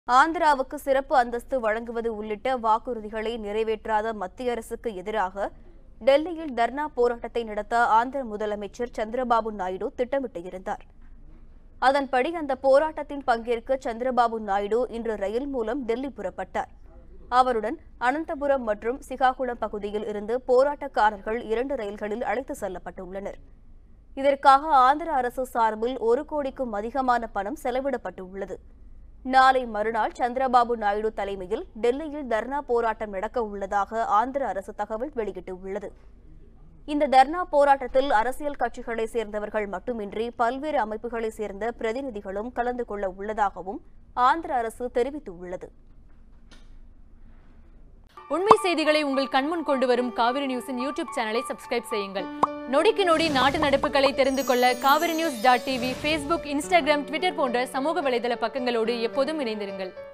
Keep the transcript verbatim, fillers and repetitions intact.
ஆந்திராவுக்கு சிறப்பு அந்தஸ்து வழங்குவது உள்ளிட்ட வாக்குறுதிகளை நிறைவேற்றாத மத்திய அரசுக்கு எதிராக டெல்லியில் தர்ணா போராட்டத்தை நடத்த ஆந்திர முதலமைச்சர் சந்திரபாபு நாயுடு திட்டமிட்டிருந்தார். அதன்படி அந்த போராட்டத்தில் பங்கேற்க சந்திரபாபு நாயுடு இன்று ரயில் மூலம் டெல்லி புறப்பட்டார். அவருடன் அனந்தபுரம் மற்றும் சிகாகுளம் பகுதியில் இருந்து போராட்டக்காரர்கள் இரண்டு ரயில்களில் அழைத்து செல்லப்பட்டுள்ளனர். இதற்காக ஆந்திர அரசு சார்பில் ஒரு கோடிக்கும் அதிகமான பணம் செலவிடப்பட்டுள்ளது. நாளை மறுநாள் சந்திரபாபு நாயுடு தலைமையில் டெல்லியில் தர்ணா போராட்டம் நடக்க உள்ளதாக ஆந்திர அரசு தகவல் வெளியிட்டுள்ளது. இந்த தர்ணா போராட்டத்தில் அரசியல் கட்சிகளைச் சேர்ந்தவர்கள் மட்டுமின்றி பல்வேறு அமைப்புகளைச் சேர்ந்த பிரதிநிதிகளும் கலந்து கொள்ள உள்ளதாகவும் ஆந்திர அரசு தெரிவித்துள்ளது. உண்மை செய்திகளை உங்கள் கண்முன் கொண்டு வரும் காவிரி நியூஸின் யூடியூப் சேனலை சப்ஸ்கிரைப் செய்யுங்கள். நொடிக்கு நொடி நாட்டு நடப்புகளை தெரிந்து கொள்ள Kaveri news dot TV, Facebook, Instagram, Twitter போன்ற சமூக வலைதள பக்கங்களோடு எப்போதும் இணைந்திருங்கள்.